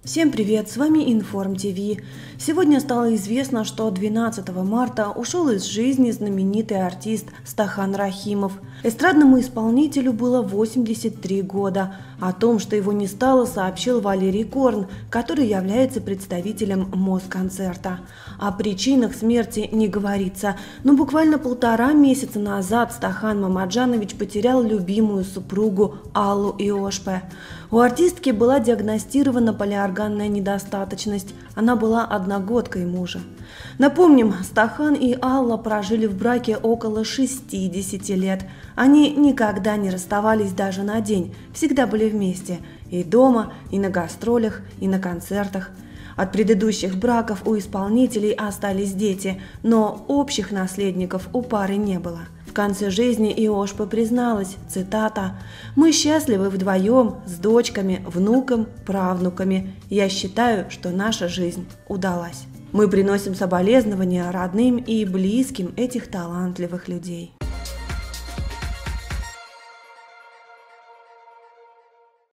Всем привет, с вами Информ ТВ. Сегодня стало известно, что 12 марта ушел из жизни знаменитый артист Стахан Рахимов. Эстрадному исполнителю было 83 года. О том, что его не стало, сообщил Валерий Корн, который является представителем Москонцерта. О причинах смерти не говорится, но буквально 1,5 месяца назад Стахан Мамаджанович потерял любимую супругу Аллу Иошпе. У артистки была диагностирована полиорганная недостаточность, она была одногодкой мужа. Напомним, Стахан и Алла прожили в браке около 60 лет. Они никогда не расставались даже на день, всегда были вместе и дома, и на гастролях, и на концертах. От предыдущих браков у исполнителей остались дети, но общих наследников у пары не было. В конце жизни Иошпе призналась, цитата: «Мы счастливы вдвоем, с дочками, внуком, правнуками. Я считаю, что наша жизнь удалась». Мы приносим соболезнования родным и близким этих талантливых людей.